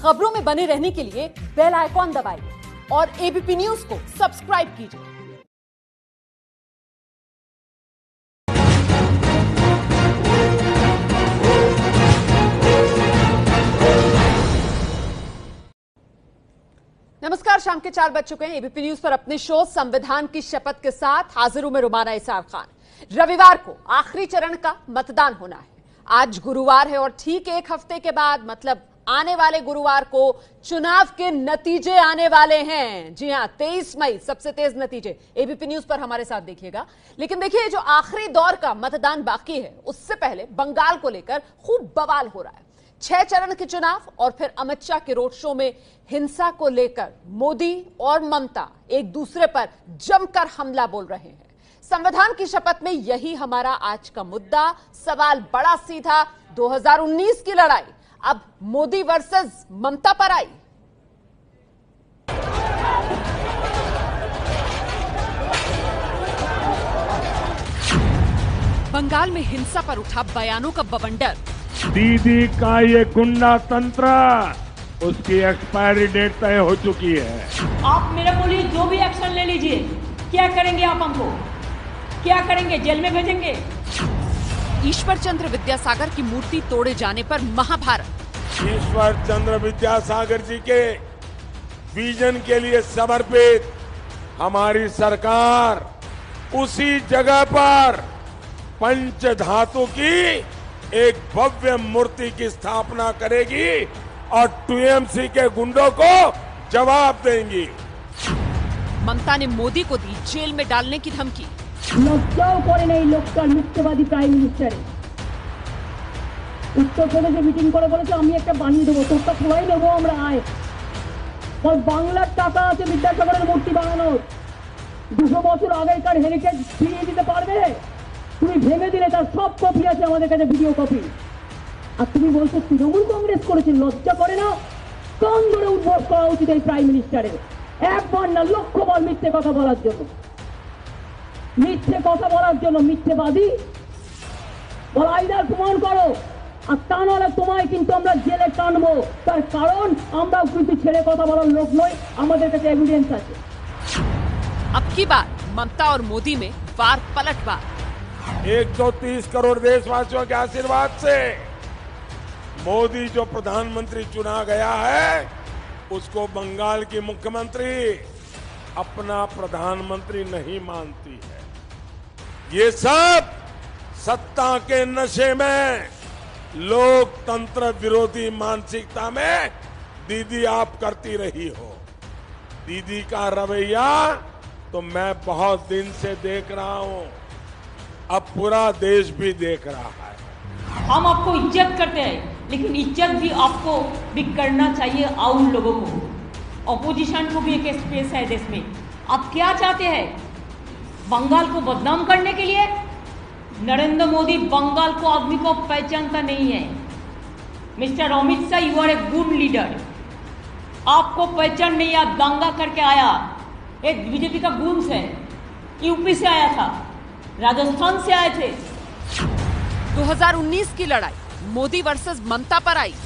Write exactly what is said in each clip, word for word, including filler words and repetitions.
खबरों में बने रहने के लिए बेल आइकॉन दबाइए और एबीपी न्यूज को सब्सक्राइब कीजिए। नमस्कार, शाम के चार बज चुके हैं। एबीपी न्यूज पर अपने शो संविधान की शपथ के साथ हाजिर हूं मैं रुमाना इसार खान। रविवार को आखिरी चरण का मतदान होना है। आज गुरुवार है और ठीक एक हफ्ते के बाद मतलब आने वाले गुरुवार को चुनाव के नतीजे आने वाले हैं। जी हां, तेईस मई सबसे तेज नतीजे। एबीपी न्यूज पर हमारे साथ देखिएगा। लेकिन देखिए, जो आखिरी दौर का मतदान बाकी है उससे पहले बंगाल को लेकर खूब बवाल हो रहा है। छह चरण के चुनाव और फिर अमित शाह के रोड शो में हिंसा को लेकर मोदी और ममता एक दूसरे पर जमकर हमला बोल रहे हैं। संविधान की शपथ में यही हमारा आज का मुद्दा। सवाल बड़ा सीधा, दो हज़ार उन्नीस की लड़ाई अब मोदी वर्सेस ममता पर आई। बंगाल में हिंसा पर उठा बयानों का बवंडर। दीदी का ये गुंडा तंत्र, उसकी एक्सपायरी डेट तय हो चुकी है। आप मेरे बोलिए, जो भी एक्शन ले लीजिए। क्या करेंगे आप हमको? क्या करेंगे? जेल में भेजेंगे? ईश्वर चंद्र विद्यासागर की मूर्ति तोड़े जाने पर महाभारत। ईश्वर चंद्र विद्यासागर जी के विजन के लिए समर्पित हमारी सरकार उसी जगह पर पंच धातु की एक भव्य मूर्ति की स्थापना करेगी और टीएमसी के गुंडों को जवाब देंगी। ममता ने मोदी को दी जेल में डालने की धमकी। লজ্জাও করে নেই লোকটার মিথ্যেবাদী প্রাইম মিনিস্টারে। উত্তরপ্রদেশে মিটিং করে বলেছে আমি একটা বানিয়ে দেবো, তোরটা সবাই নেবো আমরা আয়। আর বাংলার টাকা আছে বিদ্যাসাগরের মূর্তি বানানোর। দুশো বছর আগেকার হেরিটেজ ফিরিয়ে দিতে পারবে? তুমি ভেঙে দিলে তার সব কপি আছে আমাদের কাছে, ভিডিও কপি। আর তুমি বলছো তৃণমূল কংগ্রেস করেছে, লজ্জা করে না? কান ধরে উদ্বোধ করা উচিত এই প্রাইম মিনিস্টারের। একবার না লক্ষ বার মিথ্যে কথা বলার জন্য, মিথ্যে কথা বলার জন্য মিথ্যেবাদী বলা। আইদার প্রমাণ করো, আর তা নাহলে তোমায় কিন্তু আমরা জেলে টানবো। তার কারণ আমরাও কিন্তু ছেড়ে কথা বলার লোক নই, আমাদের কাছে এভিডেন্স আছে। अब की बार ममता और मोदी में वार पलटवार। एक सौ तीस करोड़ देशवासियों के आशीर्वाद से मोदी जो प्रधानमंत्री चुना गया है, उसको बंगाल की मुख्यमंत्री अपना प्रधानमंत्री नहीं मानती है। ये सब सत्ता के नशे में, लोकतंत्र विरोधी मानसिकता में दीदी आप करती रही हो। दीदी का रवैया तो मैं बहुत दिन से देख रहा हूं, अब पूरा देश भी देख रहा है। हम आपको इज्जत करते हैं, लेकिन इज्जत भी आपको भी करना चाहिए आउन लोगों को। ऑपोजिशन को भी एक स्पेस है देश में। आप क्या चाहते हैं? बंगाल को बदनाम करने के लिए? नरेंद्र मोदी बंगाल को आदमी को पहचानता नहीं है। Mister Amit Shah, you are a good leader. आपको पहचान नहीं, आप दंगा करके आया। एक बीजेपी का गुंस है, यूपी से आया था, राजस्थान से आए थे। दो हज़ार उन्नीस की लड़ाई मोदी वर्सेस ममता पर आई।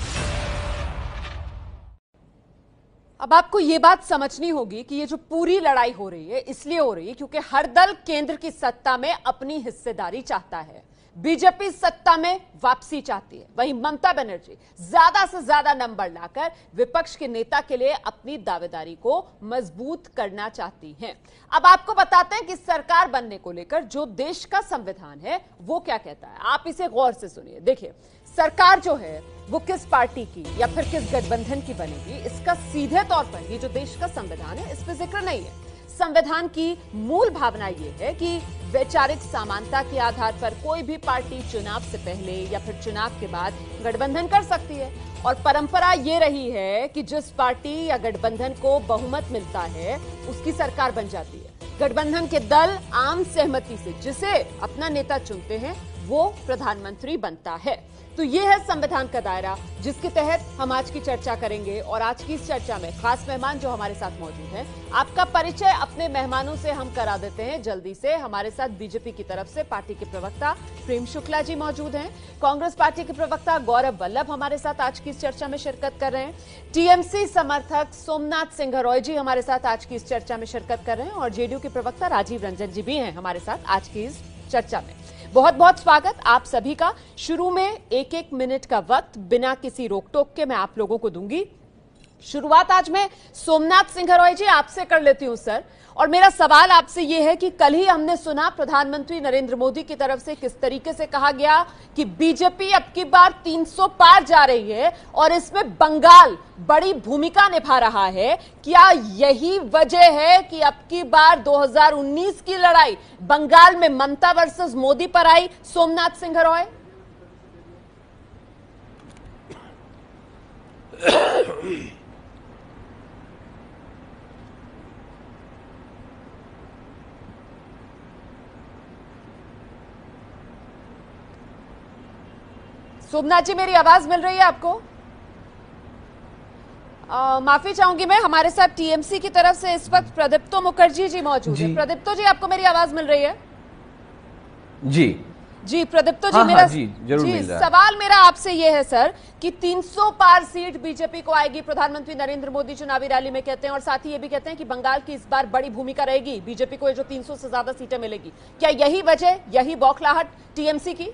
अब आपको यह बात समझनी होगी कि ये जो पूरी लड़ाई हो रही है इसलिए हो रही है क्योंकि हर दल केंद्र की सत्ता में अपनी हिस्सेदारी चाहता है। बीजेपी सत्ता में वापसी चाहती है, वहीं ममता बनर्जी ज्यादा से ज्यादा नंबर लाकर विपक्ष के नेता के लिए अपनी दावेदारी को मजबूत करना चाहती हैं। अब आपको बताते हैं कि सरकार बनने को लेकर जो देश का संविधान है वो क्या कहता है। आप इसे गौर से सुनिए। देखिए, सरकार जो है वो किस पार्टी की या फिर किस गठबंधन की बनेगी, इसका सीधे तौर पर ये जो देश का संविधान है इस पर जिक्र नहीं है। संविधान की मूल भावना ये है कि वैचारिक समानता के आधार पर कोई भी पार्टी चुनाव से पहले या फिर चुनाव के बाद गठबंधन कर सकती है। और परंपरा ये रही है कि जिस पार्टी या गठबंधन को बहुमत मिलता है उसकी सरकार बन जाती है। गठबंधन के दल आम सहमति से जिसे अपना नेता चुनते हैं वो प्रधानमंत्री बनता है। तो ये है संविधान का दायरा जिसके तहत हम आज की चर्चा करेंगे। और आज की इस चर्चा में खास मेहमान जो हमारे साथ मौजूद हैं, आपका परिचय अपने मेहमानों से हम करा देते हैं जल्दी से। हमारे साथ बीजेपी की तरफ से पार्टी के प्रवक्ता प्रेम शुक्ला जी मौजूद हैं, कांग्रेस पार्टी के प्रवक्ता गौरव वल्लभ हमारे साथ आज की इस चर्चा में शिरकत कर रहे हैं, टीएमसी समर्थक सोमनाथ सिंघरॉय जी हमारे साथ आज की इस चर्चा में शिरकत कर रहे हैं, और जेडीयू के प्रवक्ता राजीव रंजन जी भी हैं हमारे साथ आज की इस चर्चा में। बहुत बहुत स्वागत आप सभी का। शुरू में एक एक मिनट का वक्त बिना किसी रोक टोक के मैं आप लोगों को दूंगी। शुरुआत आज मैं सोमनाथ सिंघरॉय जी आपसे कर लेती हूं सर, और मेरा सवाल आपसे यह है कि कल ही हमने सुना प्रधानमंत्री नरेंद्र मोदी की तरफ से किस तरीके से कहा गया कि बीजेपी अब की बार तीन सौ पार जा रही है और इसमें बंगाल बड़ी भूमिका निभा रहा है। क्या यही वजह है कि अब की बार दो हज़ार उन्नीस की लड़ाई बंगाल में ममता वर्सेस मोदी पर आई? सोमनाथ सिंघरॉय। सोमनाथ जी मेरी आवाज मिल रही है आपको? आ, माफी चाहूंगी मैं, हमारे साथ टीएमसी की तरफ से इस वक्त प्रदीप्तो मुखर्जी जी मौजूद है। प्रदीप्तो जी आपको मेरी आवाज मिल रही है? जी जी प्रदीप्तो जी, हाँ, मेरा हाँ, जी, जरूर जी मिल रहा है। सवाल मेरा आपसे ये है सर कि तीन सौ पार सीट बीजेपी को आएगी, प्रधानमंत्री नरेंद्र मोदी चुनावी रैली में कहते हैं, और साथ ही ये भी कहते हैं कि बंगाल की इस बार बड़ी भूमिका रहेगी, बीजेपी को ये जो तीन सौ से ज्यादा सीटें मिलेगी। क्या यही वजह, यही बौखलाहट टीएमसी की?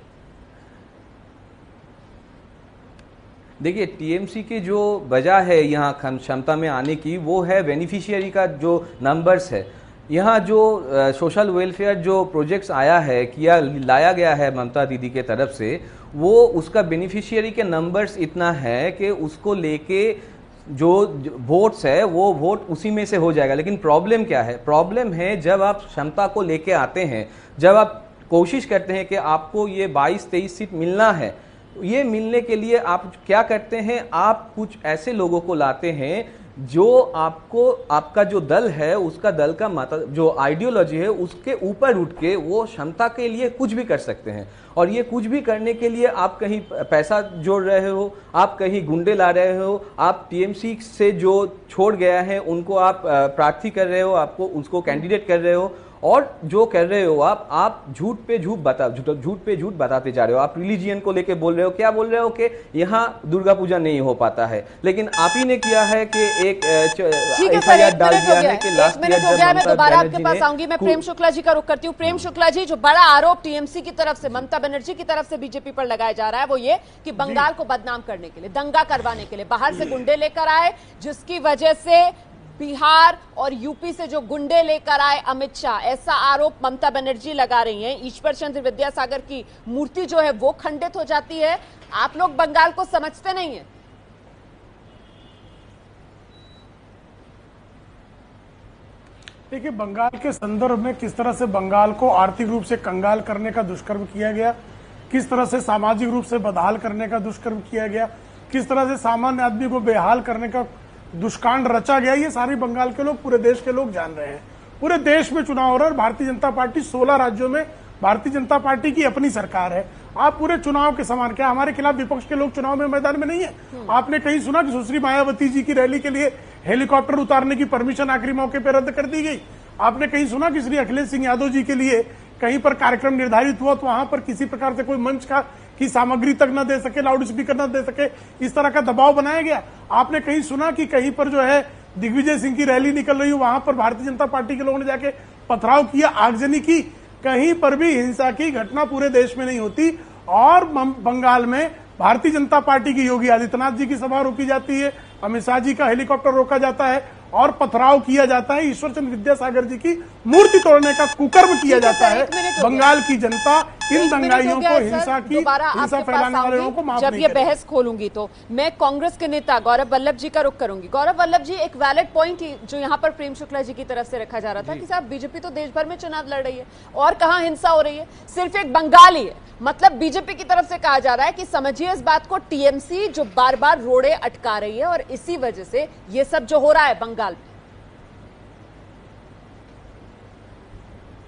देखिए, टीएमसी की जो वजह है यहाँ क्षमता में आने की, वो है बेनिफिशियरी का जो नंबर्स है। यहाँ जो सोशल वेलफेयर जो प्रोजेक्ट्स आया है, किया लाया गया है ममता दीदी के तरफ से, वो उसका बेनिफिशियरी के नंबर्स इतना है कि उसको लेके जो वोट्स है वो वोट उसी में से हो जाएगा। लेकिन प्रॉब्लम क्या है? प्रॉब्लम है जब आप क्षमता को लेके आते हैं, जब आप कोशिश करते हैं कि आपको ये बाईस तेईस सीट मिलना है, ये मिलने के लिए आप क्या करते हैं? आप कुछ ऐसे लोगों को लाते हैं जो आपको, आपका जो दल है उसका दल का माता जो आइडियोलॉजी है उसके ऊपर उठ के वो क्षमता के लिए कुछ भी कर सकते हैं। और ये कुछ भी करने के लिए आप कहीं पैसा जोड़ रहे हो, आप कहीं गुंडे ला रहे हो, आप टीएमसी से जो छोड़ गया है उनको आप प्रार्थी कर रहे हो, आपको उसको कैंडिडेट कर रहे हो, और जो कर रहे हो आप आप झूठ पे झूठ बता झूठ पे झूठ बताते जा रहे हो। आप रिलीजियन को लेके बोल रहे हो, क्या बोल रहे हो कि यहाँ दुर्गा पूजा नहीं हो पाता है, लेकिन आप ही ने किया है कि एक एफआईआर डाल दिया है कि लास्ट ईयर जब मैं दोबारा आपके पास आऊंगी। मैं प्रेम शुक्ला जी का रुख करती हूँ। प्रेम शुक्ला जी, जो बड़ा आरोप टीएमसी की तरफ से, ममता बनर्जी की तरफ से बीजेपी पर लगाया जा रहा है वो ये कि बंगाल को बदनाम करने के लिए, दंगा करवाने के लिए बाहर से गुंडे लेकर आए, जिसकी वजह से बिहार और यूपी से जो गुंडे लेकर आए अमित शाह, ऐसा आरोप ममता बनर्जी लगा रही हैं। ईश्वर चंद्र विद्यासागर की मूर्ति जो है वो खंडित हो जाती है। आप लोग बंगाल को समझते नहीं है। देखिए, बंगाल के संदर्भ में किस तरह से बंगाल को आर्थिक रूप से कंगाल करने का दुष्कर्म किया गया, किस तरह से सामाजिक रूप से बदहाल करने का दुष्कर्म किया गया, किस तरह से सामान्य आदमी को बेहाल करने का दुष्कांड रचा गया, ये सारी बंगाल के लोग, पूरे देश के लोग जान रहे हैं। पूरे देश में चुनाव हो रहा है। भारतीय जनता पार्टी सोलह राज्यों में, भारतीय जनता पार्टी की अपनी सरकार है। आप पूरे चुनाव के समान, क्या हमारे खिलाफ विपक्ष के लोग चुनाव में मैदान में नहीं है? आपने कहीं सुना कि सुश्री मायावती जी की रैली के लिए हेलीकॉप्टर उतारने की परमिशन आखिरी मौके पर रद्द कर दी गई? आपने कहीं सुना कि श्री अखिलेश सिंह यादव जी के लिए कहीं पर कार्यक्रम निर्धारित हुआ तो वहां पर किसी प्रकार से कोई मंच का की सामग्री तक न दे सके, लाउड स्पीकर न दे सके, इस तरह का दबाव बनाया गया? आपने कहीं सुना कि कहीं पर जो है दिग्विजय सिंह की रैली निकल रही हो, वहां पर भारतीय जनता पार्टी के लोगों ने जाके पथराव किया, आगजनी की? कहीं पर भी हिंसा की घटना पूरे देश में नहीं होती। और बंगाल में भारतीय जनता पार्टी की योगी आदित्यनाथ जी की सभा रोकी जाती है, अमित शाह जी का हेलीकॉप्टर रोका जाता है और पथराव किया जाता है, ईश्वर चंद्र विद्यासागर जी की मूर्ति तोड़ने का कुकर्म किया जाता है। बंगाल की जनता इन दंगाइयों को, हिंसा की हिंसा फैलाने वाले लोगों को माफ नहीं करेगी। जब ये बहस खोलूंगी तो मैं कांग्रेस के नेता गौरव वल्लभ जी का रुख करूंगी। गौरव वल्लभ जी, एक वैलिड पॉइंट जो यहाँ पर प्रेम शुक्ला जी की तरफ से रखा जा रहा था कि साहब बीजेपी तो देश भर में चुनाव लड़ रही है और कहां हिंसा हो रही है, सिर्फ एक बंगाल ही है। मतलब बीजेपी की तरफ से कहा जा रहा है कि समझिए इस बात को, टीएमसी जो बार बार रोड़े अटका रही है और इसी वजह से ये सब जो हो रहा है बंगाल में।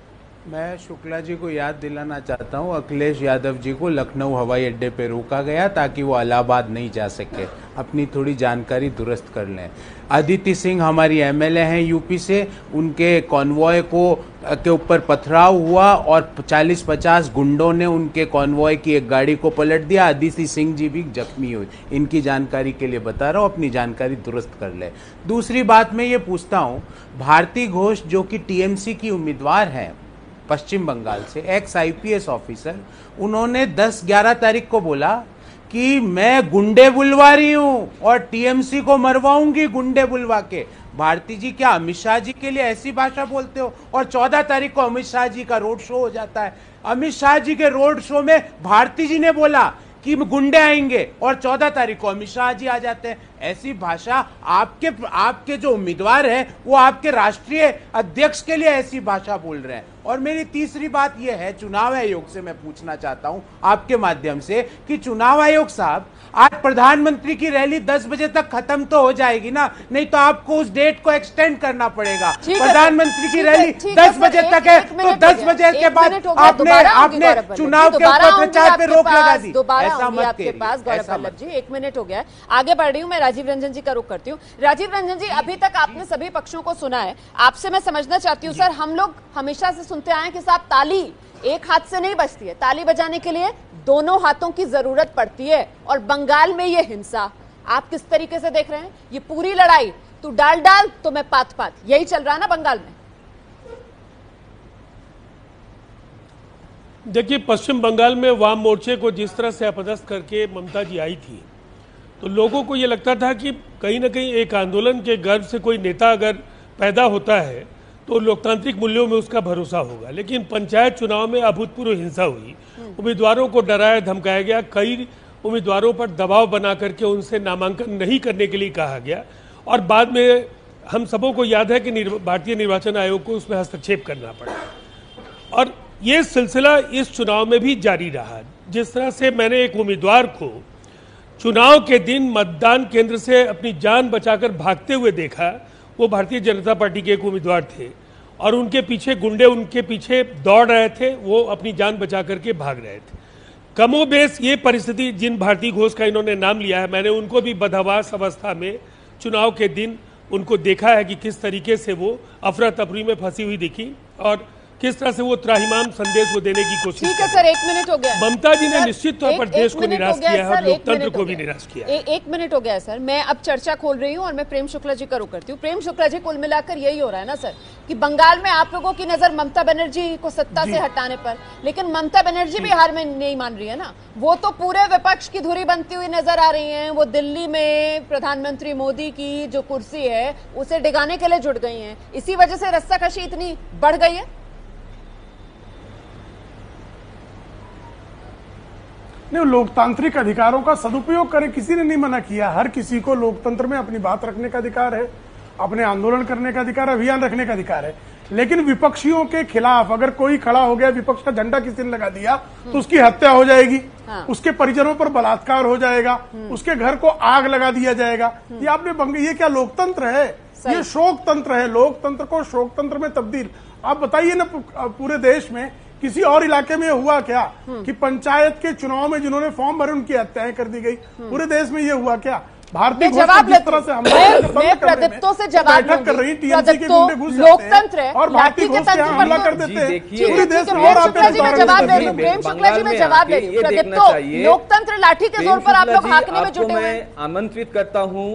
मैं शुक्ला जी को याद दिलाना चाहता हूं, अखिलेश यादव जी को लखनऊ हवाई अड्डे पे रोका गया ताकि वो इलाहाबाद नहीं जा सके। अपनी थोड़ी जानकारी दुरुस्त कर लें। अदिति सिंह हमारी एमएलए हैं यूपी से, उनके कॉन्वॉय को के ऊपर पथराव हुआ और चालीस पचास गुंडों ने उनके कॉन्वॉय की एक गाड़ी को पलट दिया। अदिति सिंह जी भी जख्मी हुई। इनकी जानकारी के लिए बता रहा हूँ, अपनी जानकारी दुरुस्त कर ले। दूसरी बात मैं ये पूछता हूँ, भारती घोष जो कि टीएमसी की उम्मीदवार हैं पश्चिम बंगाल से, एक्स आईपीएस ऑफिसर, उन्होंने दस ग्यारह तारीख को बोला कि मैं गुंडे बुलवा रही हूं और टीएमसी को मरवाऊंगी गुंडे बुलवा के। भारती जी क्या अमित शाह जी के लिए ऐसी भाषा बोलते हो? और चौदह तारीख को अमित शाह जी का रोड शो हो जाता है। अमित शाह जी के रोड शो में भारती जी ने बोला कि गुंडे आएंगे और चौदह तारीख को अमित शाह जी आ जाते हैं। ऐसी भाषा आपके आपके जो उम्मीदवार हैं वो आपके राष्ट्रीय अध्यक्ष के लिए ऐसी भाषा बोल रहे हैं। और मेरी तीसरी बात यह है, चुनाव आयोग से मैं पूछना चाहता हूं आपके माध्यम से कि चुनाव आयोग साहब, आज प्रधानमंत्री की रैली दस बजे तक खत्म तो हो जाएगी ना, नहीं तो आपको उस डेट को एक्सटेंड करना पड़ेगा। प्रधानमंत्री की रैली दस बजे तक है तो दस बजे के बाद आपने आपने चुनाव के ऊपर प्रचार पे रोक लगा दी। ऐसा मत आपके पास गौरव वल्लभ जी, एक मिनट हो गया है, आगे बढ़ रही हूँ मैं। राजीव रंजन जी का रुख करती हूँ। राजीव रंजन जी, अभी तक आपने सभी पक्षों को सुना है, आपसे मैं समझना चाहती हूँ सर, हम लोग हमेशा से सुनते आए कि साहब ताली एक हाथ से नहीं बजती है, ताली बजाने के लिए दोनों हाथों की जरूरत पड़ती है। और बंगाल में ये हिंसा आप किस तरीके से देख रहे हैं? ये पूरी लड़ाई तू डाल डाल तो मैं पात पात, यही चल रहा है ना बंगाल में? देखिए, पश्चिम बंगाल में वाम मोर्चे को जिस तरह से अपदस्थ करके ममता जी आई थी, तो लोगों को ये लगता था कि कहीं ना कहीं एक आंदोलन के गर्भ से कोई नेता अगर पैदा होता है तो लोकतांत्रिक मूल्यों में उसका भरोसा होगा। लेकिन पंचायत चुनाव में अभूतपूर्व हिंसा हुई, उम्मीदवारों को डराया धमकाया गया, कई उम्मीदवारों पर दबाव बना करके उनसे नामांकन नहीं करने के लिए कहा गया, और बाद में हम सबों को याद है कि निर्व, भारतीय निर्वाचन आयोग को उसमें हस्तक्षेप करना पड़ा। और ये सिलसिला इस चुनाव में भी जारी रहा। जिस तरह से मैंने एक उम्मीदवार को चुनाव के दिन मतदान केंद्र से अपनी जान बचाकर भागते हुए देखा, वो भारतीय जनता पार्टी के एक उम्मीदवार थे और उनके पीछे गुंडे उनके पीछे दौड़ रहे थे, वो अपनी जान बचा करके भाग रहे थे। कमोबेश ये परिस्थिति, जिन भारती घोष का इन्होंने नाम लिया है, मैंने उनको भी बदहवास अवस्था में चुनाव के दिन उनको देखा है कि किस तरीके से वो अफरा तफरी में फंसी हुई दिखी और किस तरह से वो त्राहिमाम संदेश वो देने की कोशिश। ठीक है सर, एक मिनट हो गया। ममता जी ने निश्चित तौर पर देश को निराश किया है और लोकतंत्र को भी निराश किया है। एक मिनट हो गया सर, मैं अब चर्चा खोल रही हूँ और मैं प्रेम शुक्ला जी का रुख करती हूँ। प्रेम शुक्ला जी, कुल मिलाकर यही हो रहा है ना सर कि बंगाल में आप लोगों की नजर ममता बनर्जी को सत्ता से हटाने पर, लेकिन ममता बनर्जी भी हार में नहीं मान रही है ना। वो तो पूरे विपक्ष की धुरी बनती हुई नजर आ रही है। वो दिल्ली में प्रधानमंत्री मोदी की जो कुर्सी है उसे डिगाने के लिए जुट गई है। इसी वजह से रस्साकशी इतनी बढ़ गई है। नहीं, लोकतांत्रिक अधिकारों का सदुपयोग करें, किसी ने नहीं मना किया। हर किसी को लोकतंत्र में अपनी बात रखने का अधिकार है, अपने आंदोलन करने का अधिकार है, अभियान रखने का अधिकार है। लेकिन विपक्षियों के खिलाफ अगर कोई खड़ा हो गया, विपक्ष का झंडा किसी ने लगा दिया तो उसकी हत्या हो जाएगी। हाँ। उसके परिजनों पर बलात्कार हो जाएगा, उसके घर को आग लगा दिया जाएगा। ये आपने बंग ये क्या लोकतंत्र है? ये शोक तंत्र है। लोकतंत्र को शोक तंत्र में तब्दील। आप बताइए ना, पूरे देश में किसी और इलाके में हुआ क्या कि पंचायत के चुनाव में जिन्होंने फॉर्म भरे उनकी हत्याएं कर दी गई? पूरे देश में ये हुआ क्या? भारतीय जवाब जिस तरह से हम प्रदीप्तों से जवाब बैठक कर रही, टीएमसी के गुंडे घुस लोकतंत्र है और भारतीय घोष पे हमला कर देते हैं। पूरे देश में और शुक्ला जी में जवाब दे रही हूँ, प्रेम शुक्ला जी में जवाब दे रही हूँ। प्रदीप्तो, लोकतंत्र लाठी के जोर पर आप लोग हाँकने में जुटे हुए हैं। आमंत्रित करता हूँ,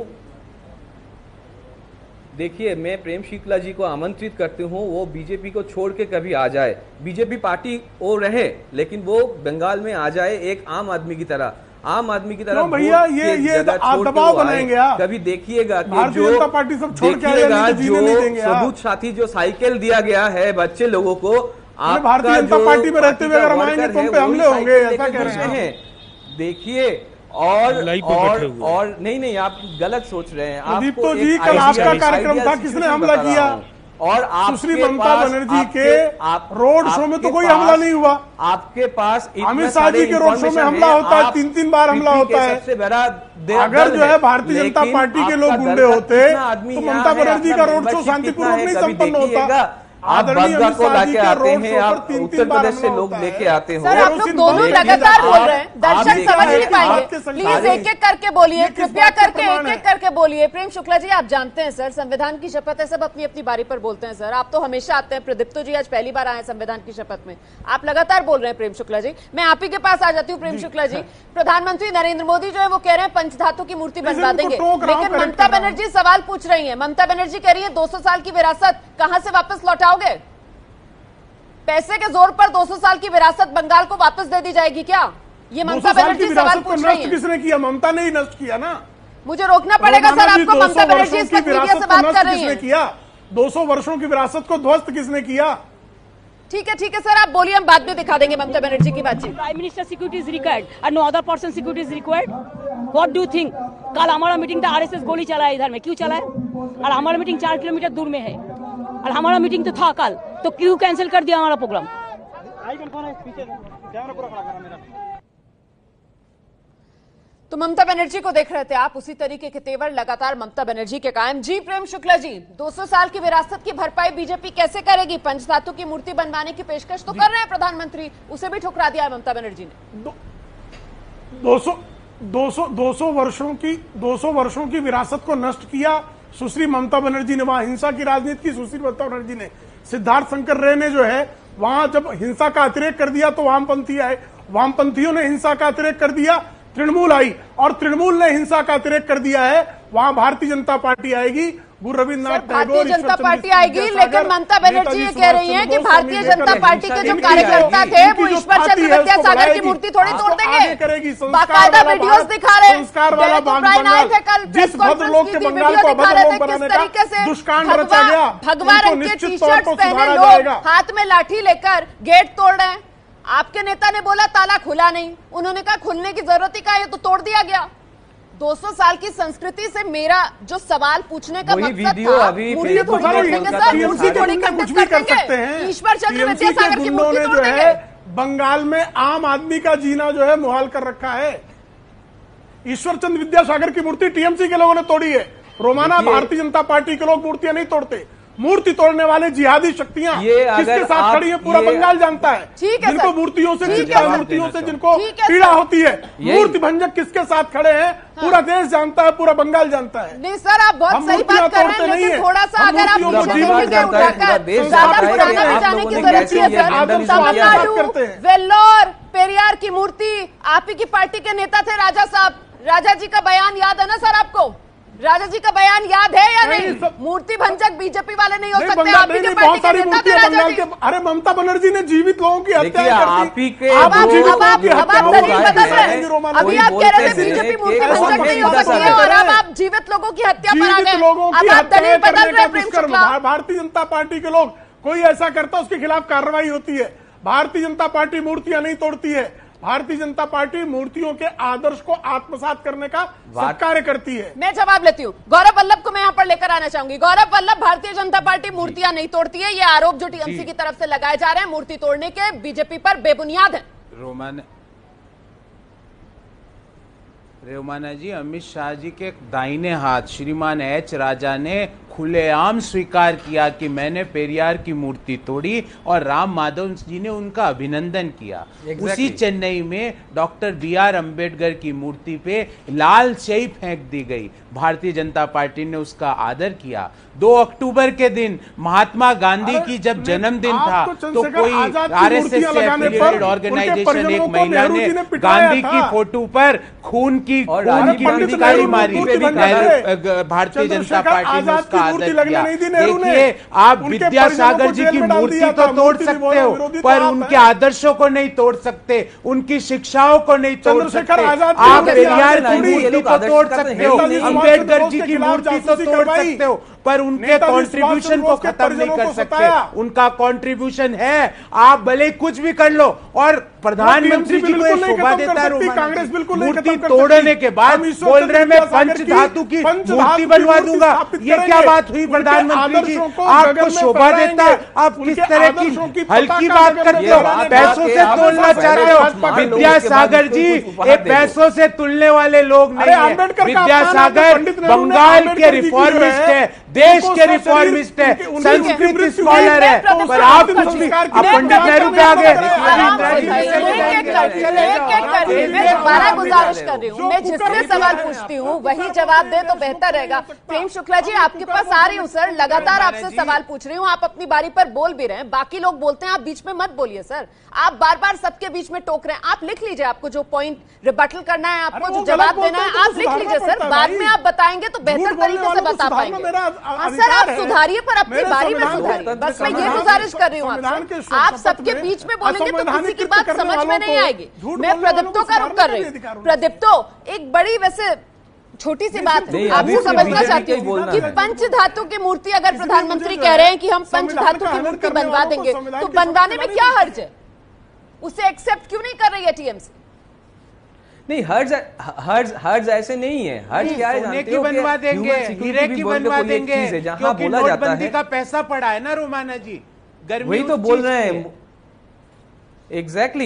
देखिए मैं प्रेम शुक्ला जी को आमंत्रित करती हूँ, वो बीजेपी को छोड़ के कभी आ जाए। बीजेपी पार्टी वो रहे लेकिन वो बंगाल में आ जाए एक आम आदमी की तरह, आम आदमी की तरह। भैया ये ये दबाव बनाएंगे आप। कभी देखिएगा कि भारतीय जनता पार्टी सब छोड़ के देखिएगा जो सबूत साथी जो साइकिल दिया गया है बच्चे लोगों को, भारतीय जनता पार्टी में रहते हुए अगर हम आएंगे तो हम पे हमले होंगे, ऐसा कह रहे हैं। देखिए और और और नहीं नहीं आप गलत सोच रहे हैं। आपको जी कल आपका कार्यक्रम था, किसने हमला किया? और सुश्री ममता बनर्जी के रोड शो में तो कोई हमला नहीं हुआ। आपके पास अमित शाह जी के रोड शो में हमला होता है, तीन तीन बार हमला होता है। सबसे बड़ा अगर जो है भारतीय जनता पार्टी के लोग गुंडे होते तो ममता बनर्जी का रोड शो शांतिपूर्वक नहीं संपन्न होता। आप आदरणीय बग्गा अमित को शाह लाके जी के आते रोड हैं, शो पर आप तीन उत्तर तीन बार प्रदेश से हमला लोग होता है। लेके आते हो। सर आप लोग दोनों लेकिन लगातार आप- बोल रहे हैं, दर्शक आप समझ नहीं देखिए, पाएंगे। आपके प्लीज संख्या एक एक करके बोलिए, ये किस कृपया बात का करके प्रमाण एक है? एक करके बोलिए। प्रेम शुक्ला जी, आप जानते हैं सर, संविधान की शपथ है, सब अपनी अपनी बारी पर बोलते हैं सर। आप तो हमेशा आते हैं, प्रदीप्तो जी आज पहली बार आए हैं संविधान की शपथ में, आप लगातार बोल रहे हैं। प्रेम शुक्ला जी, मैं आप ही के पास आ जाती हूँ। प्रेम शुक्ला जी, प्रधानमंत्री नरेंद्र मोदी जो है वो कह रहे हैं पंचधातु की मूर्ति मैं बनवा इनको देंगे, टोक रहा हूं, लेकिन correct ममता कर रहा हूं। बनर्जी सवाल पूछ रही है। ममता बनर्जी कह रही है दो सौ साल की विरासत कहां से वापस लौटाओगे? पैसे के जोर पर दो सौ साल की विरासत बंगाल को वापस दे दी जाएगी क्या? ये ममता दो सौ साल की बनर्जी सवाल विरासत को पूछ रही नष्ट है। किसने किया? ममता ने ही नष्ट किया ना। मुझे रोकना पड़ेगा सर रोमाना जी, आपको। दो सौ ममता बनर्जी वर्षों इस की वक्त मीडिया विरासत से को बात नष्ट कर रही किसने हैं। किया? दो सौ वर्षों की विरासत को ध्वस्त किसने किया? ठीक है ठीक है सर, आप बोलिए, हम बाद में दिखा देंगे ममता बनर्जी की बातचीत। Prime minister security is required and no other person security is required. What do think? कल हमारा मीटिंग था, आरएसएस गोली चलाया इधर में, क्यों चलाया? और हमारा मीटिंग चार किलोमीटर दूर में है और हमारा मीटिंग तो था कल, तो क्यों कैंसिल कर दिया हमारा प्रोग्राम? तो ममता बनर्जी को देख रहे थे आप, उसी तरीके के तेवर लगातार ममता बनर्जी के कायम। जी प्रेम शुक्ला जी, दो सौ साल की विरासत की भरपाई बीजेपी कैसे करेगी? पंचधातु की मूर्ति बनवाने की पेशकश तो कर रहे हैं प्रधानमंत्री, उसे भी ठुकरा दिया है ममता बनर्जी ने। दो सौ दो सौ दो सौ वर्षों की दो सौ वर्षों की विरासत को नष्ट किया सुश्री ममता बनर्जी ने। वहां हिंसा की राजनीति की सुश्री ममता बनर्जी ने। सिद्धार्थ शंकर रे ने जो है वहां जब हिंसा का अतिरेक कर दिया तो वामपंथी आए, वामपंथियों ने हिंसा का अतिरेक कर दिया, तृणमूल आई और तृणमूल ने हिंसा का अतिरेक कर दिया है। वहां भारतीय जनता पार्टी आएगी, गुरु रविन्द्रनाथ भारतीय जनता पार्टी आएगी, लेकिन ममता बनर्जी ये कह रही हैं कि भारतीय जनता पार्टी के जो कार्यकर्ता थे वो ईश्वर चंद्र विद्यासागर की मूर्ति थोड़ी तोड़ देंगे। बाकायदा वीडियोस दिखा रहे हैं, संस्कार वाला आए थे कल जिस भद्र लोग के बंगाल को अभद्र लोग बनाने का दुष्कांड रचा गया, भगवा रंग के टी शर्ट पहने लोग हाथ में लाठी लेकर गेट तोड़ रहे हैं। आपके नेता ने बोला ताला खुला नहीं, उन्होंने कहा खुलने की जरूरत ही क्या है, तो तोड़ दिया गया। दो सौ साल की संस्कृति से मेरा जो सवाल पूछने का मकसद वीडियो था, अभी मूर्ति फेसबुक थोड़ी पर तोड़ देंगे कोलकाता सर, में मूर्ति थोड़ी कुछ खंडित भी कर कर सकते देंगे। हैं। ईश्वर चंद्र टीएमसी के विद्यासागर की गुंडों मूर्ति ने तोड़ जो देंगे। है बंगाल में आम आदमी का जीना जो है मुहाल कर रखा है। ईश्वर चंद्र विद्यासागर की मूर्ति टीएमसी के लोगों ने तोड़ी है। रोमाना भारतीय जनता पार्टी के लोग मूर्तियां नहीं तोड़ते। मूर्ति तोड़ने वाले जिहादी शक्तियां किसके साथ खड़ी है पूरा बंगाल जानता है। ठीक है जिनको सर, मूर्तियों से ठीक चिंता है सर, मूर्तियों से जिनको ठीक है पीड़ा सर। होती है, मूर्ति भंजक किसके साथ खड़े हैं पूरा देश जानता है, पूरा बंगाल जानता है। नहीं सर, आप बहुत हम सही मूर्तियां बात कर रहे तोड़ते हैं, नहीं लेकिन है। थोड़ा सा हम अगर आप मूर्तियों को मुझे जीवन मूर्ति से जानता है, उठाकर पूरा देश ज्यादा जानता है पुराना कि नहीं आप जाने लोगों की ने जरूरत कैसे नहीं है ये सर। vandalism तमिलनाडु किया है। वेल्लोर पेरियार की मूर्ति, आप ही की पार्टी के नेता थे राजा साहब, राजा जी का बयान याद है ना सर आपको? राजा जी का बयान याद है या नहीं? नहीं, मूर्ति भंजक बीजेपी वाले नहीं हो नहीं, सकते, बंगाल आप ही नहीं, के नहीं, पार्टी बहुत के सारी नेता थे मूर्तियां राजा बंगाल जी। के। अरे ममता बनर्जी ने जीवित लोगों की हत्या देखिए, आप ही के अब आप जीवित अब लोगों आप की अब हत्या आप हो दलील रही बदल है। रहे हैं। रोमाना अभी वही आप कह रहे थे बोलते बीजेपी थे मूर्ति कि भंजक ऐसा नहीं हो नहीं सकती है, होता और अब है। आप जीवित लोगों की हत्या पर आ जीवित गए। लोगों की अब आप हत्या दलील बदल करने रहे का हैं प्रेम दुष्कर्म। शुक्ला। भारतीय जनता पार्टी के लोग कोई ऐसा करता है उसके खिलाफ कार्रवाई होती है। भारतीय जनता पार्टी मूर्तियां नहीं तोड़ती है। भारतीय जनता पार्टी मूर्तियों के आदर्श को आत्मसात करने का कार्य करती है। मैं जवाब लेती हूँ। गौरव वल्लभ को मैं यहाँ पर लेकर आना चाहूंगी। गौरव वल्लभ, भारतीय जनता पार्टी मूर्तियां नहीं तोड़ती है, ये आरोप जो टीएमसी की तरफ से लगाए जा रहे हैं मूर्ति तोड़ने के बीजेपी पर बेबुनियाद है। रोमाना रोमाना जी, अमित शाह जी के दाहिने हाथ श्रीमान एच राजा ने खुलेआम स्वीकार किया कि मैंने पेरियार की मूर्ति तोड़ी और राम माधव जी ने उनका अभिनंदन किया। exactly. उसी चेन्नई में डॉक्टर बी आर अंबेडकर की मूर्ति पे लाल स्याही फेंक दी गई, भारतीय जनता पार्टी ने उसका आदर किया। दो अक्टूबर के दिन महात्मा गांधी की जब जन्मदिन था तो कोई आरएसएस से एफिलिएटेड ऑर्गेनाइजेशन एक महिला ने गांधी की फोटो पर खून की खून की पिचकारी मारी, भारतीय जनता पार्टी ने उसका आदर किया। देखिए, आप विद्यासागर जी की मूर्ति तो तोड़ सकते हो पर उनके आदर्शों को नहीं तोड़ सकते, उनकी शिक्षाओं को नहीं तोड़ सकते। आप पेरियार की मूर्ति तो तोड़ सकते हो, अंबेडकर जी की मूर्ति तो तोड़ सकते हो पर उनके कंट्रीब्यूशन को खत्म नहीं कर सकते। उनका कंट्रीब्यूशन है, आप भले कुछ भी कर लो। और प्रधानमंत्री जी को शोभा देता है मूर्ति तोड़ने के बाद बोल रहे मैं पंच धातु की मूर्ति बनवा दूंगा। ये क्या बात हुई प्रधानमंत्री जी? आपको शोभा देता है, आप किस तरह की हल्की बात करते हो? पैसों से तोड़ना चाहते हो? विद्यासागर जी ये पैसों से तुलने वाले लोग नहीं है। विद्यासागर बंगाल के रिफॉर्मिस्ट है, देश के रिफॉर्मिस्ट है, संस्कृत स्कॉलर है, पर आप कुछ भी आप पंडित नेहरू पे आ गए। मैं दोबारा गुजारिश कर रही हूँ, मैं जिससे सवाल पूछती हूँ वही जवाब दे तो बेहतर रहेगा। प्रेम शुक्ला जी आपके पास आ रही हूँ सर, लगातार आपसे सवाल पूछ रही हूँ, आप अपनी बारी पर बोल भी रहे हैं, बाकी लोग बोलते हैं, आप बीच में मत बोलिए सर, आप बार बार सबके बीच में टोक रहे हैं। आप लिख लीजिए, आपको जो पॉइंट रिबटल करना है, आपको जो जवाब देना है आप लिख लीजिए सर, बाद में आप बताएंगे तो बेहतर तरीके से बता पाएंगे। हाँ सर आप सुधारिए, पर अपनी बारी में सुधारिए, बस मैं ये गुजारिश कर रही हूँ आपसे। आप सबके बीच में बोलेंगे तो किसी की बात समझ में नहीं आएगी। मैं प्रदीप्तो का रुख कर रही हूँ। प्रदीप्तो, एक बड़ी वैसे छोटी सी बात आपसे समझना चाहती हूँ कि पंच धातु की मूर्ति अगर प्रधानमंत्री कह रहे हैं कि हम पंच धातु की मूर्ति बनवा देंगे तो बनवाने में क्या हर्ज है? उसे एक्सेप्ट क्यों नहीं कर रही है टीएमसी? नहीं, हर्ज हर्ज हर्ज ऐसे नहीं है। हर्ज क्या है जानते हो? बनवा देंगे, हीरे की बनवा देंगे, जहां बोला जाता है का पैसा पड़ा है ना रोमाना जी, गर्मी वही तो बोल रहे हैं। एग्जैक्टली,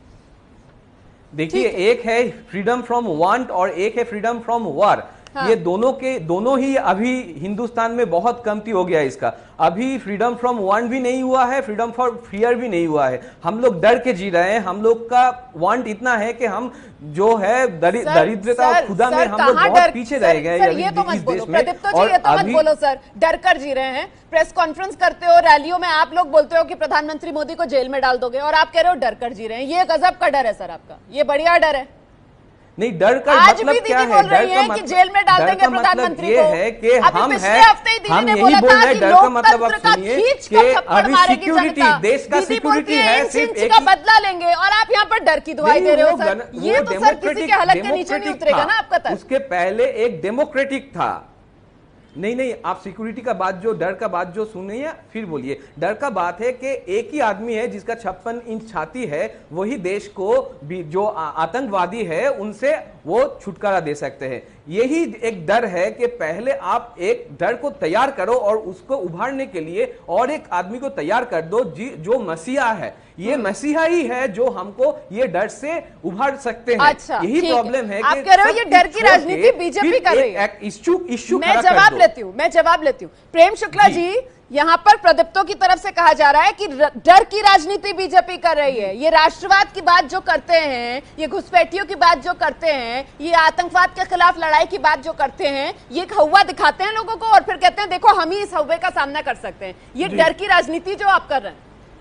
देखिए एक है फ्रीडम फ्रॉम वांट और एक है फ्रीडम फ्रॉम वॉर। हाँ। ये दोनों के दोनों ही अभी हिंदुस्तान में बहुत कमती हो गया है इसका। अभी फ्रीडम फ्रॉम वांट भी नहीं हुआ है, फ्रीडम फॉर फियर भी नहीं हुआ है। हम लोग डर के जी रहे हैं। हम लोग का वांट इतना है कि हम जो है दरि, दरिद्रता और खुदा में हम लोग बहुत पीछे रह गए हैं ये तो मत बोलो प्रदीप्तो जी, ये तो मत बोलो सर, डर कर जी रहे हैं। प्रेस कॉन्फ्रेंस करते हो, रैलियों में आप लोग बोलते हो कि प्रधानमंत्री मोदी को जेल में डाल दोगे और आप कह रहे हो डर कर जी रहे हैं। ये गजब का डर है सर आपका, ये बढ़िया डर है। नहीं, डर का आज मतलब भी क्या है? बोल रही है कि जेल में डाल देंगे प्रधानमंत्री को। ये है कि हम है, हम यही बोला बोल रहे हैं। डर का मतलब आप लोकतंत्र सुनिए कि अभी सिक्योरिटी, देश का सिक्योरिटी है, सिर्फ एक का बदला लेंगे और आप यहाँ पर डर की दुहाई दे रहे हो सर। ये तो सर किसी के हलक के नीचे नहीं उतरेगा ना आपका तर्क। उसके पहले एक डेमोक्रेटिक था। नहीं नहीं, आप सिक्योरिटी का बात, जो डर का बात जो सुनिए फिर बोलिए। डर का बात है कि एक ही आदमी है जिसका छप्पन इंच छाती है, वही देश को भी जो आतंकवादी है उनसे वो छुटकारा दे सकते हैं। यही एक डर है कि पहले आप एक डर को तैयार करो और उसको उभारने के लिए और एक आदमी को तैयार कर दो जी जो मसीहा है। ये मसीहा ही है जो हमको ये डर से उभार सकते हैं। अच्छा, यही प्रॉब्लम है आप कह रहे हो ये डर की राजनीति बीजेपी कर रही है। इश्यू इश्यू मैं जवाब लेती हूँ, मैं जवाब लेती हूँ। प्रेम शुक्ला जी, यहाँ पर प्रदीप्तो की तरफ से कहा जा रहा है कि डर की राजनीति बीजेपी कर रही है। ये राष्ट्रवाद की बात जो करते हैं, ये घुसपैठियों की बात जो करते हैं, ये आतंकवाद के खिलाफ लड़ाई की बात जो करते हैं, ये एक हवा दिखाते हैं लोगों को और फिर कहते हैं देखो हम ही इस हवे का सामना कर सकते हैं। ये डर की राजनीति जो आप कर रहे हैं।